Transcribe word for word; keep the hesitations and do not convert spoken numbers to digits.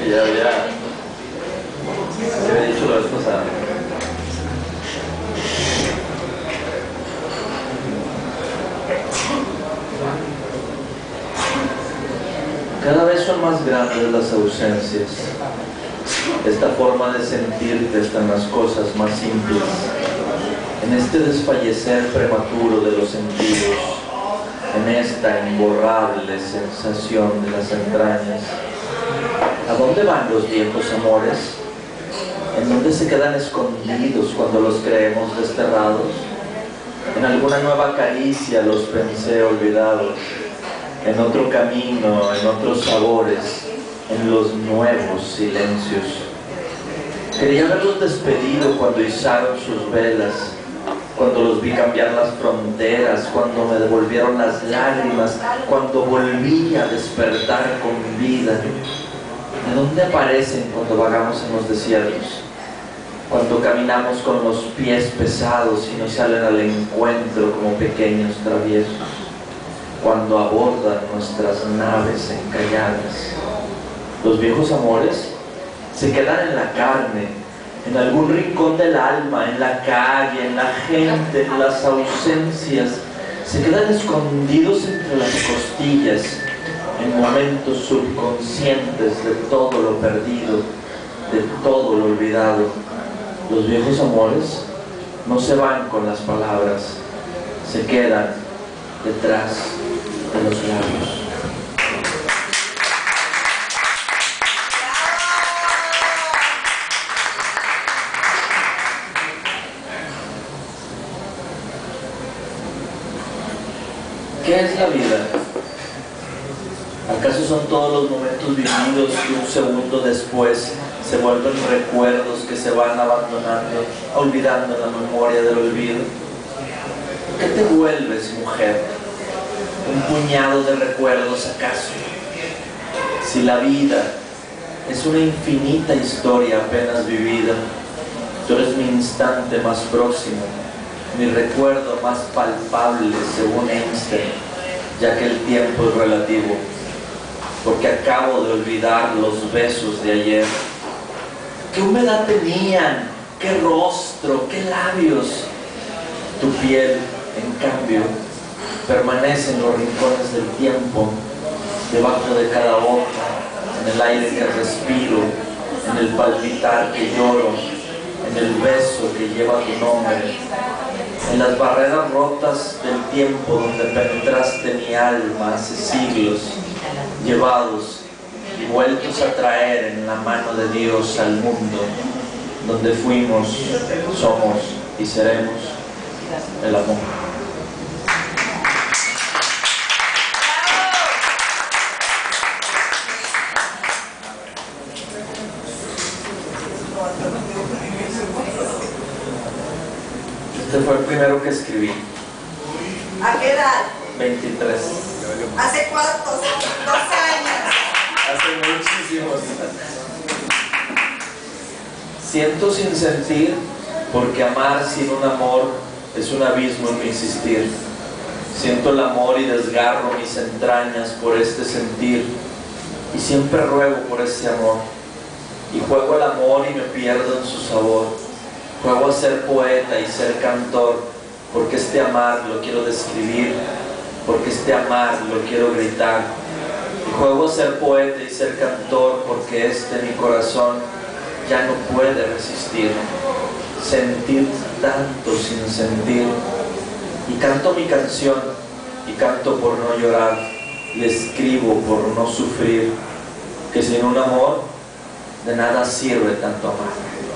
que ya había, que había dicho la vez pasada. Cada vez son más grandes las ausencias. Esta forma de sentirte está en las cosas más simples, en este desfallecer prematuro de los sentidos, en esta imborrable sensación de las entrañas. ¿A dónde van los viejos amores? ¿En dónde se quedan escondidos cuando los creemos desterrados? En alguna nueva caricia los pensé olvidados, en otro camino, en otros sabores, en los nuevos silencios. Quería haberlos despedido cuando izaron sus velas, cuando los vi cambiar las fronteras, cuando me devolvieron las lágrimas, cuando volví a despertar con vida. ¿De dónde aparecen cuando vagamos en los desiertos? Cuando caminamos con los pies pesados y nos salen al encuentro como pequeños traviesos. Cuando abordan nuestras naves encalladas. Los viejos amores se quedan en la carne, en algún rincón del alma, en la calle, en la gente, en las ausencias. Se quedan escondidos entre las costillas, en momentos subconscientes de todo lo perdido, de todo lo olvidado. Los viejos amores no se van con las palabras, se quedan detrás de los labios. ¿Qué es la vida? ¿Acaso son todos los momentos vividos que un segundo después se vuelven recuerdos que se van abandonando, olvidando la memoria del olvido? ¿Qué te vuelves, mujer? ¿Un puñado de recuerdos acaso? Si la vida es una infinita historia apenas vivida, tú eres mi instante más próximo, mi recuerdo más palpable según Einstein, ya que el tiempo es relativo, porque acabo de olvidar los besos de ayer. ¿Qué humedad tenían? ¿Qué rostro? ¿Qué labios? Tu piel, en cambio, permanece en los rincones del tiempo, debajo de cada hoja, en el aire que respiro, en el palpitar que lloro, en el beso que lleva tu nombre, en las barreras rotas del tiempo donde penetraste mi alma hace siglos, llevados y vueltos a traer en la mano de Dios al mundo, donde fuimos, somos y seremos el amor. Este fue el primero que escribí. ¿A qué edad? veintitrés. ¿Hace cuántos? ¿Doce años? Hace muchísimos. Siento sin sentir, porque amar sin un amor es un abismo en mi existir. Siento el amor y desgarro mis entrañas por este sentir, y siempre ruego por ese amor. Y juego el amor y me pierdo en su sabor. Juego a ser poeta y ser cantor, porque este amar lo quiero describir, porque este amar lo quiero gritar. Y juego a ser poeta y ser cantor, porque este mi corazón ya no puede resistir. Sentir tanto sin sentir. Y canto mi canción, y canto por no llorar, y escribo por no sufrir, que sin un amor de nada sirve tanto amar.